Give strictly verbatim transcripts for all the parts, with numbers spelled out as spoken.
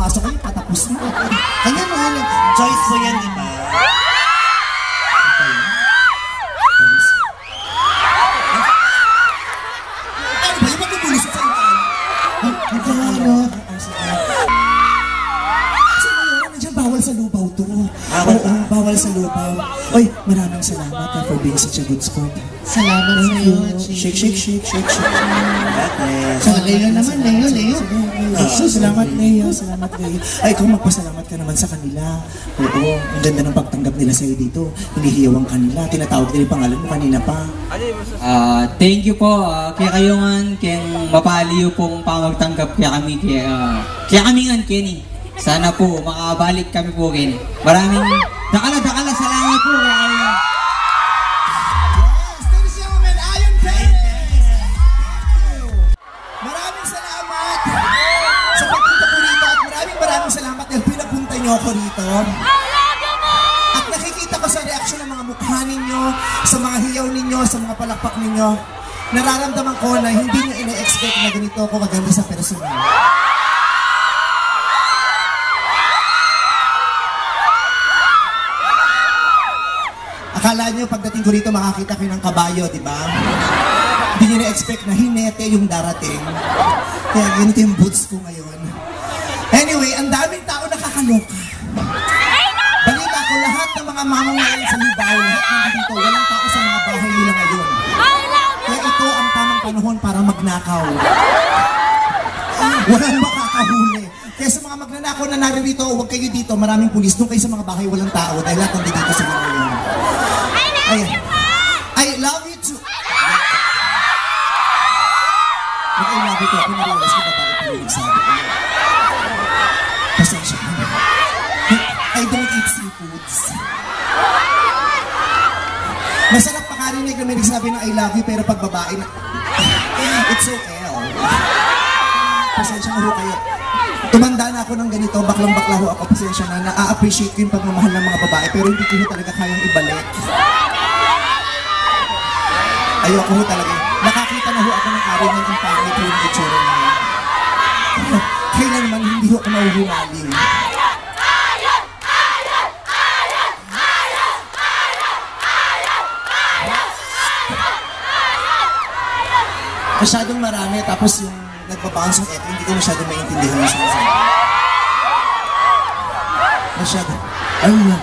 pumasok kayo, patapos na. Kanya mo, choice mo yan, di ba? Ano ba? Yung magbubulis sa itaan? Magkaharap. Sa Mayora, nandiyan bawal sa lupaw to. Oo, bawal sa lupaw. Oy, maraming salamat ha, for being such a good sport. Salamat sa iyo. Shake, shake, shake, shake, shake. So, Leo naman, Leo, Leo. So, salamat, Leo. Salamat, Leo. Ay, kung magpasalamat ka naman sa kanila. Oo, ang ganda ng pagtanggap nila sa'yo dito. Hinihiyawang kanila. Tinatawag nila yung pangalan mo kanina pa. Uh, thank you po. Uh, kaya kayo nga, kaya mapaliw pong pamagtanggap kaya kami. Kaya, uh, kaya kami nga, Kenny. Sana po, makabalik kami po, Kenny. Maraming dakala-dakala salamat po. Kaya, salamat dahil pinapunta niyo ako rito. At nakikita ko sa reaksyon ng mga mukha ninyo, sa mga hiyaw ninyo, sa mga palakpak ninyo, nararamdaman ko na hindi niyo ina-expect na ganito ako maganda sa personal. Akala niyo pagdating ko rito makakita kayo ng kabayo, di ba? Hindi niyo na-expect na hinete yung darating. Kaya ganito yung boots ko ngayon. Anyway, ang daming tao nakakaloka. Balita ko, lahat ng mga mamamayan sa Lubao, lahat ng dito, walang tao sa mga bahay nila ngayon. Kaya ito ang tamang panahon para magnakaw. Walang makakahuli. Kaya sa mga magnanakaw na naririto, huwag kayo dito, maraming pulis. Doon kayo sa mga bahay, walang tao, dahil lahat ng dito sa mga ngayon. Ayan. I love you too. I love you too. Ako na-realize ko babae pa yung sabi ko. Pasensya ka na. I don't eat seafoods. Masarap makarinig na may nagsabi ng I love you, pero pag babae na... It's so L. Pasensya na ho kayo. Tumanda na ako ng ganito, baklang-bakla ho ako. Pasensya na, na-appreciate ko yung pagmamahal ng mga babae, pero hindi ko talaga kayang ibalik. Ayoko ho talaga. Nakakita na ho ako ng araw ng ang pangit yung itsura niya. Kailan naman hindi ho ako mahuhumaling. Masyadong marami, tapos yung nagbabounce yung eto, hindi ko masyadong maintindihan yung sinasabi. Masyadong, ay na.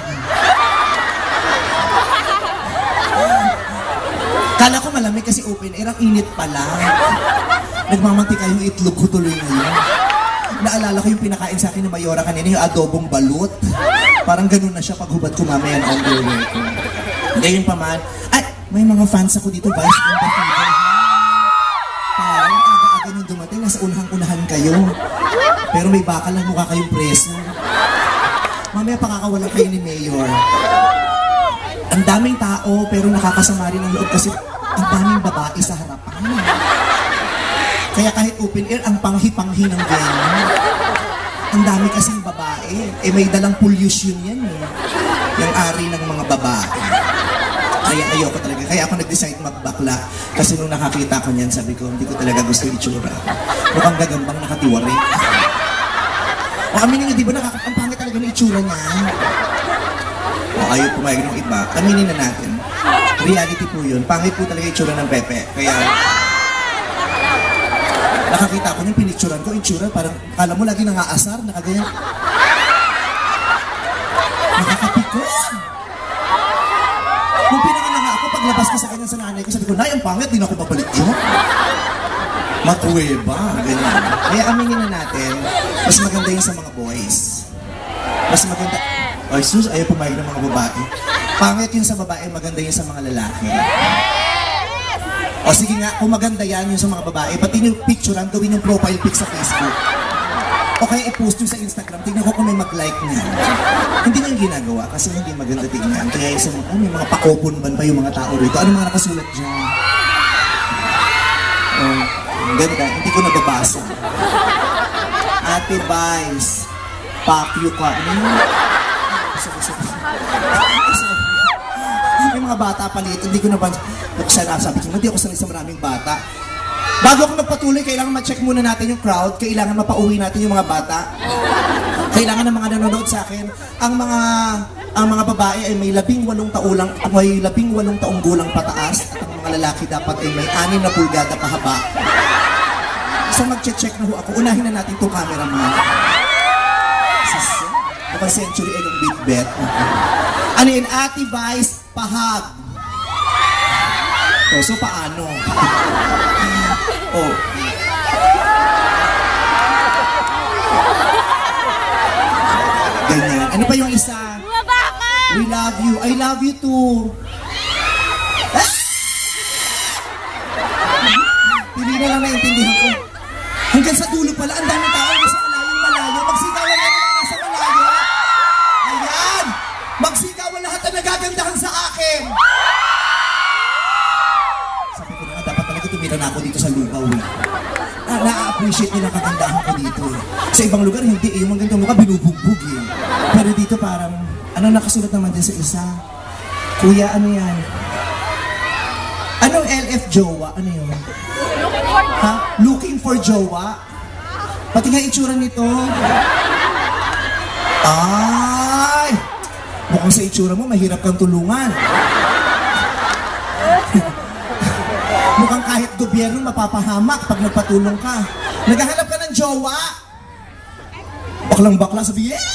Kala ko malamig kasi open air, ang init pala. Nagmamantika yung itlog ko tuloy ngayon. Naalala ko yung pinakain sa akin ng Mayora kanina, yung adobong balut. Parang ganun na siya pag hubad ko mamaya ang underwear ko. Ngayon pa man, ay, may mga fans ako dito, Vice Ganda Fever. Parang aga-aga nung dumating, nasa unahang-unahan kayo. Pero may bakal lang mukha kayong preso. Mamaya pakakawalan kayo ni Mayor. Ang daming tao, pero nakakasama rin ang loob kasi ang daming babae sa harapan. Kaya kahit open air, ang panghi-panghi ng venue. Ang dami kasing babae. Eh may dalang pollution yan eh. Yung ari ng mga babae. Kaya ayoko talaga. Kaya ako nag-decide magbakla. Kasi nung nakakita ko niyan, sabi ko, hindi ko talaga gusto itsura. Mukhang gagambang nakatiwari. O aminin nga, di ba nakakapang pangit talaga ng itsura niya? O ayaw pumayag ng iba. Aminin na natin. Reality po yun. Pangit po talaga itsura ng Pepe. Kaya... nakakita ko yung pinicturan ko, itsura, parang kala mo lagi nangaasar, nakaganyan. Nakakapikos. Nung pinangalan nga ako, paglabas ko sa kanya sa nanay ko, sabi ko, Nay, ang pangit, di na ako babalik yun. Matuweba, ganyan. Kaya aminin na natin, mas maganda yun sa mga boys. Mas maganda, ay sus, ayaw pumayag ng mga babae. Pangit yun sa babae, maganda yun sa mga lalaki. O sige nga, kung maganda yan yung sa mga babae, pati yung picturean, gawin yung profile pic sa Facebook. O kaya i-post yung sa Instagram, tignan ko kung may mag-like niya. Hindi nyo yung ginagawa kasi hindi maganda tignan. Kaya isa mga, oh, may mga pakopon ban pa yung mga tao rito. Ano mga nakasulat dyan? Oh, ganda, hindi ko nababasa. Ate Vice, pakyo ka. Ano yun? May mga bata pa dito, hindi ko na ba sabi ko, hindi ako sanay sa maraming bata. Bago ako magpatuloy, kailangan ma-check muna natin yung crowd, kailangan mapauwi natin yung mga bata. Kailangan ng mga nanonood sa akin, ang mga ang mga babae ay may labing walong taulang, may labing walong taong gulang pataas, at ang mga lalaki dapat ay may anim na pulgada pahaba. So mag-check na ho ako. Unahin na natin itong cameraman. Sis, mukhang century ay yung bit-bet. Ano yun? Ate Vice, pahag. Oh, so paano? Oh. Ganyan. Ano pa yung isa? We love you. I love you too. Ah! Hindi na lang naintindihan ko. Hanggang sa dulo pala, ang daming tao nasa malayong malayo. Magsigawan na naman nasa malayo. Ayan! Magsigawan lahat na nagagandahan sa akin. Sabi ko na, dapat talaga tumira na ako dito sa lugaw eh. Na, na-appreciate nila kagandahan ko dito eh. Sa ibang lugar, hindi eh. Yung mga ganitong mukha, binubugbog eh. Pero dito parang, ano nakasulat naman din sa isa? Kuya, ano yan? Anong L F jowa? Ano yun? Ha? Looking for jowa? Pati nga itsura nito. Ay! Mukhang sa itsura mo, mahirap kang tulungan. Mukhang kahit gobyerno mapapahamak pag nagpatulong ka. Naghahanap ka ng jowa? Baklang bakla, sabi, yes!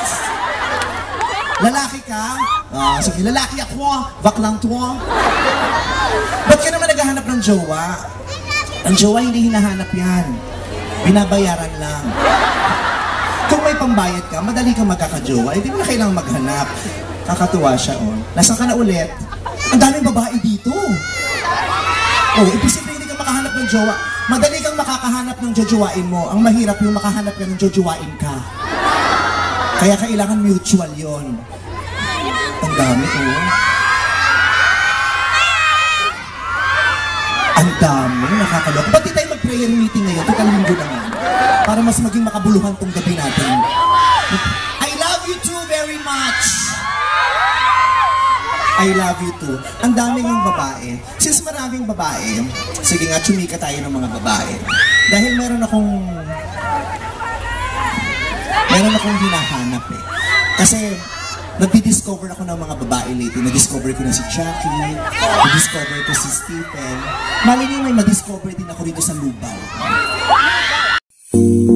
Lalaki ka? Ah, sabi, lalaki ako, baklang tuwa. Ba't ka naman naghahanap ng jowa? Ang jowa hindi hinahanap yan. Binabayaran lang. Kung may pambayad ka, madali kang magkakajowa. Hindi mo na kailangang maghanap. Kakatuwa siya, oh. Nasaan ka na ulit? Ang daming babae dito. Oh, ibig sabihin hindi ka makahanap ng jowa. Madali kang makakahanap ng jojowain mo. Ang mahirap yung makahanap ka ng jojowain ka. Kaya kailangan mutual yon. Ang dami, oh. Ang dami, nakakaloka. Ba't di tayo mag-prayer meeting ngayon? Total linggo naman. Para mas maging makabuluhan tong gabi natin. I love you too very much. I love you too. Ang dami yung babae. Since maraming babae, sige nga, chumika tayo ng mga babae. Dahil meron akong meron akong hinahanap eh. Kasi nagdi-discover ako ng mga babae lately. Na-discover ko na si Jackie, na-discover ko si Stephen. Mali niyo may ma-discover din ako dito sa Lubao.